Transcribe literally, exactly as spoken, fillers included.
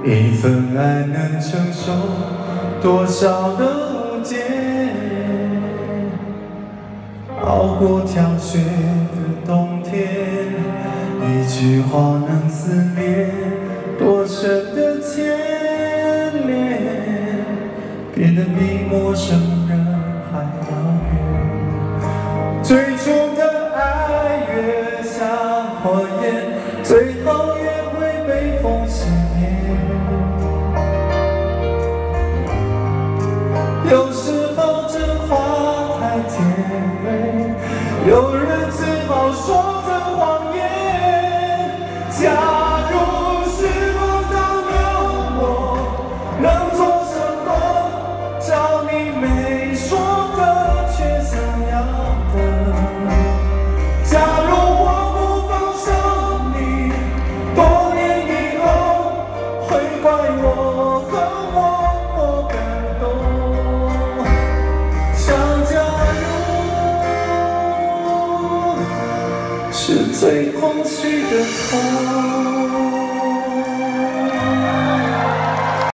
一份爱能承受多少的误解，熬过挑雪的冬天，一句话能撕裂多深的牵连，变得比陌生人还遥远。最初的爱越像火焰，最后越会被风熄灭。有时候这话太甜美，有人只好说着谎言。假如时光倒流，我能做什么？找你没说的，却想要的。假如我不放手你，多年以后会怪我恨我或感动。想假如是最空虚的痛。